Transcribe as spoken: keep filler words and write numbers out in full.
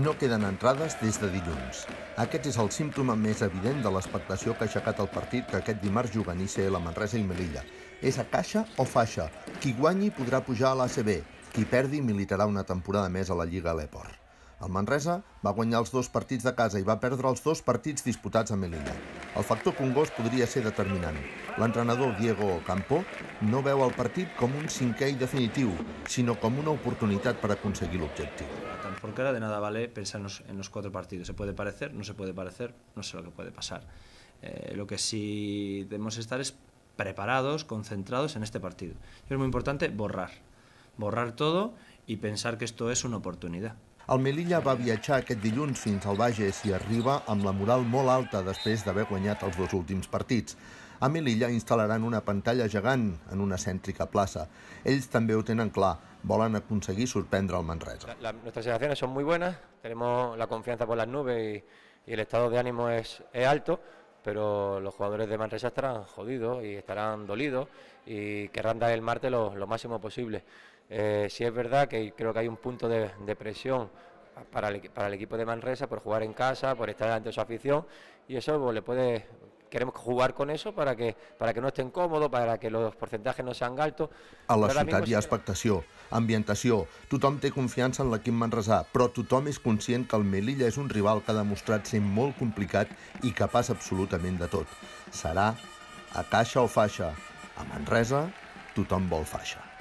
No queden entrades des de dilluns. Aquest és el símptoma més evident de l'expectació que ha aixecat el partit que aquest dimarts juguen I C L, Manresa i Melilla. És a caixa o faixa? Qui guanyi podrà pujar a l'A C B. Qui perdi militarà una temporada més a la Lliga Leport. El Manresa va guanyar els dos partits de casa i va perdre els dos partits disputats a Melilla. El factor Congost podria ser determinant. L'entrenador Diego Campo no veu el partit com un cinquè i definitiu, sinó com una oportunitat per aconseguir l'objectiu. Porque ahora de nada vale pensar en los, en los cuatro partidos. Se puede parecer, no se puede parecer, no sé lo que puede pasar. Eh, lo que sí debemos estar es preparados, concentrados en este partido. Es muy importante borrar, borrar todo y pensar que esto es una oportunidad. El Melilla va viatjar aquest dilluns fins al Bages i arriba amb la moral molt alta després d'haver guanyat els dos últims partits. A Melilla instal·laran una pantalla gegant en una cèntrica plaça. Ells també ho tenen clar, volen aconseguir sorprendre el Manresa. La, la, nuestras sensaciones son muy buenas, tenemos la confianza por las nubes y, y el estado de ánimo es, es alto, pero los jugadores de Manresa estarán jodidos y estarán dolidos y querrán dar el martes lo, lo máximo posible. Eh, sí es verdad que creo que hay un punto de, de presión para el, para el equipo de Manresa por jugar en casa, por estar delante de su afición, y eso pues, le puede... Queremos jugar con eso para que, para que no estén còmodes, para que los porcentajes no sean altos. A la ciutat hi ha expectació, ambientació, tothom té confiança en l'equip manresà, però tothom és conscient que el Melilla és un rival que ha demostrat ser molt complicat i capaç absolutament de tot. Serà a caixa o faixa. A Manresa, tothom vol faixa.